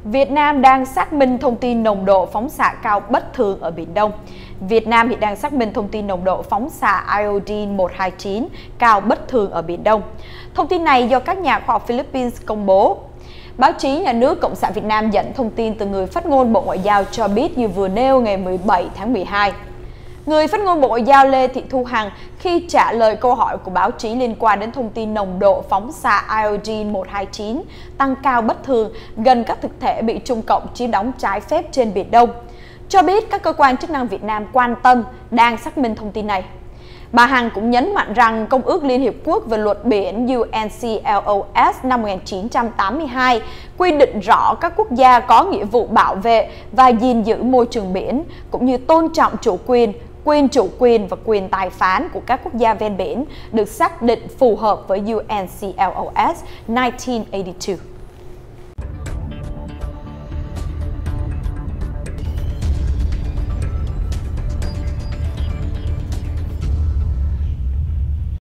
Việt Nam đang xác minh thông tin nồng độ phóng xạ cao bất thường ở Biển Đông. Việt Nam hiện đang xác minh thông tin nồng độ phóng xạ iodine 129 cao bất thường ở Biển Đông. Thông tin này do các nhà khoa học Philippines công bố. Báo chí nhà nước Cộng sản Việt Nam dẫn thông tin từ người phát ngôn Bộ Ngoại giao cho biết như vừa nêu ngày 17 tháng 12. Người phát ngôn Bộ Ngoại giao Lê Thị Thu Hằng khi trả lời câu hỏi của báo chí liên quan đến thông tin nồng độ phóng xạ iodine 129 tăng cao bất thường gần các thực thể bị Trung Cộng chiếm đóng trái phép trên Biển Đông, cho biết các cơ quan chức năng Việt Nam quan tâm, đang xác minh thông tin này. Bà Hằng cũng nhấn mạnh rằng Công ước Liên Hiệp Quốc về luật biển UNCLOS năm 1982 quy định rõ các quốc gia có nghĩa vụ bảo vệ và gìn giữ môi trường biển, cũng như tôn trọng chủ quyền, quyền chủ quyền và quyền tài phán của các quốc gia ven biển được xác định phù hợp với UNCLOS 1982.